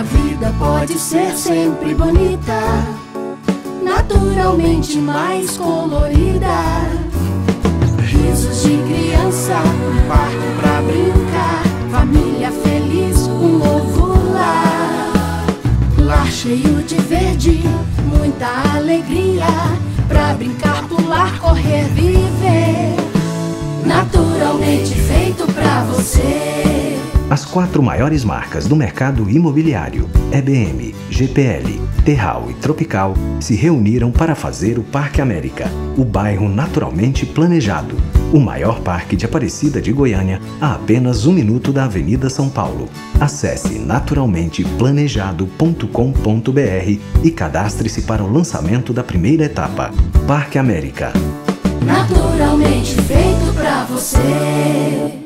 A vida pode ser sempre bonita, naturalmente mais colorida. Risos de criança, um parque pra brincar, família feliz, um novo lar. Lar cheio de verde, muita alegria, pra brincar, pular, correr, viver. Naturalmente feito pra você. As 4 maiores marcas do mercado imobiliário, EBM, GPL, Terral e Tropical, se reuniram para fazer o Parque América, o bairro naturalmente planejado, o maior parque de Aparecida de Goiânia, a apenas 1 minuto da Avenida São Paulo. Acesse naturalmenteplanejado.com.br e cadastre-se para o lançamento da primeira etapa. Parque América. Naturalmente feito pra você.